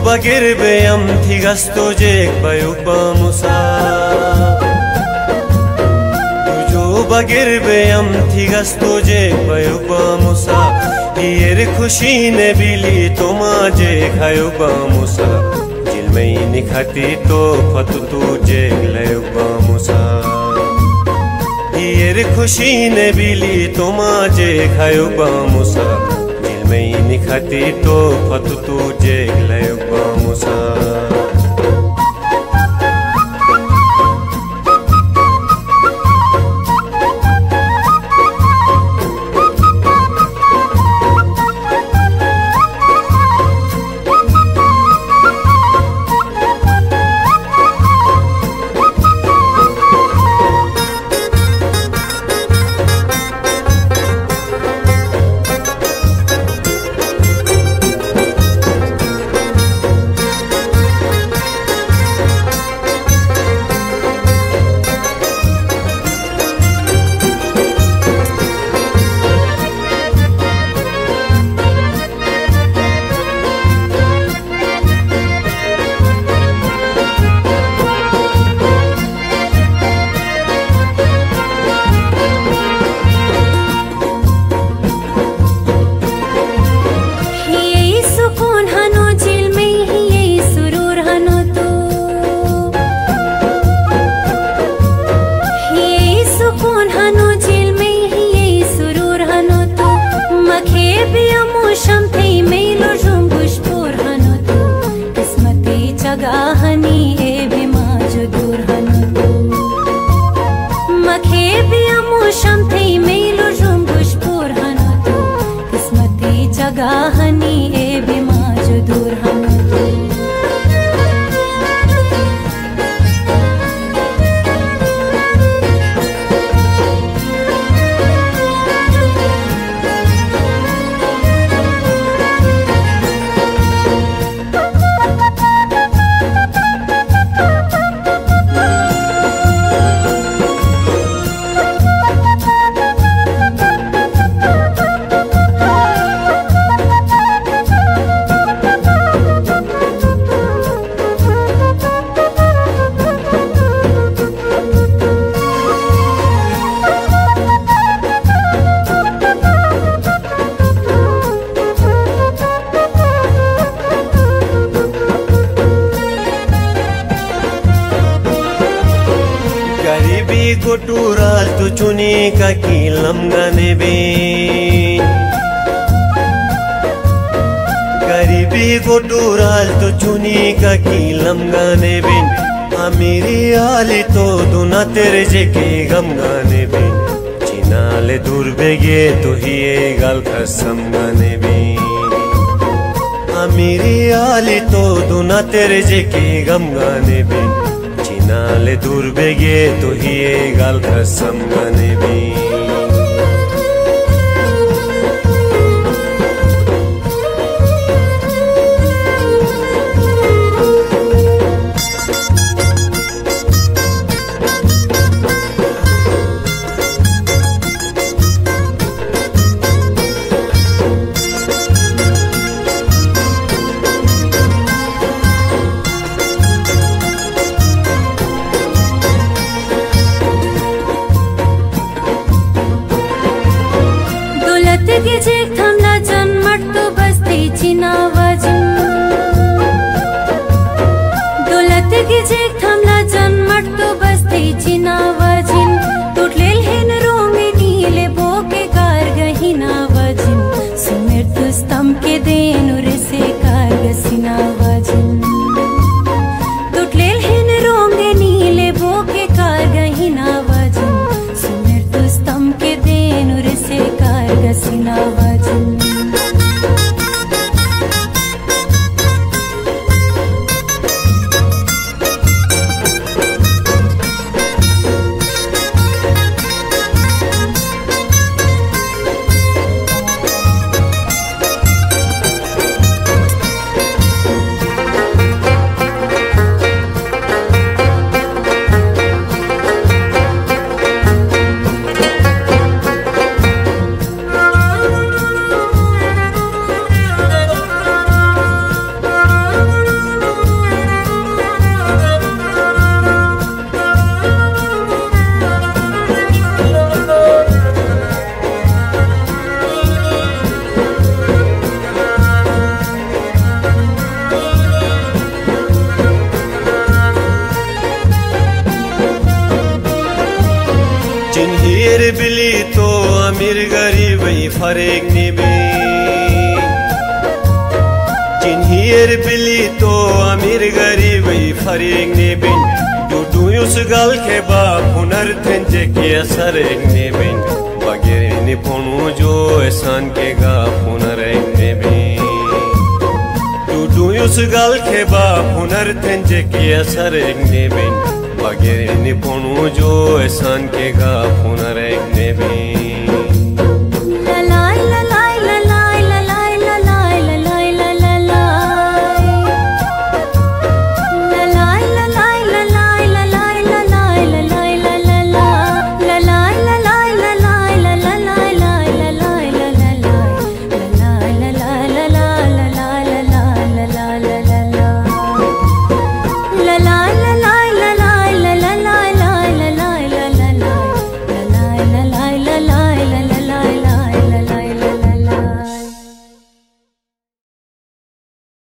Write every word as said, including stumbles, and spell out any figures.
bagirbe am thigasto jek bayuba musa tujo bagirbe am thigasto jek bayuba musa yer khushi ne bili toma je khayuba musa jilmei nikhati to fatu tuje layuba musa yer khushi ne bili toma je khayuba musa jilmei nikhati to fatu tuje layuba musa गाहनी ए बिमा जो दूर हनु मखे बिया मोशम थई मेलो जुम्बुश पुर हनु तो किस्मती जगाहनी ए बिमा जो दूर हनु गोटूराल तो चुनी का कीलम गाने बे गरीबी गोटूराल तो चुनी का कीलम गाने बे अमीरी आली तो दुना तेरे जे के गम गाने बे चिनाले दूर बेगे तो ही गाल खसम गाने बे अमीरी आली तो दुना तेरे जे के गम गाने बे नाले दूर बेगे तो ही गाल खसम गाने भी जे थमला जन्मट तो बस्ती चिनावाजिन दौलत की जे थमला जन्मट तो बस्ती चिनावाजिन तुटलेल हेन रोंगे नीले बोके कार गहिनावाजिन सुमेर तुस्तम के देन उरे से कार गसिनावाजिन तुटलेल हेन रोंगे नीले बोके कार गहिनावाजिन सुमेर तुस्तम के देन उरे से कार गसिनावाजिन फरेक नेबे जिन्हियर बिली तो अमीर गरीब फरेक नेबे डूडूयुस गल के बाप हुनर थंजे के असर नेबे बगैर निपुणु जो एहसान के गा हुनर नेबे डूडूयुस गल के बाप हुनर थंजे के असर नेबे बगैर निपुणु जो एहसान के गा हुनर नेबे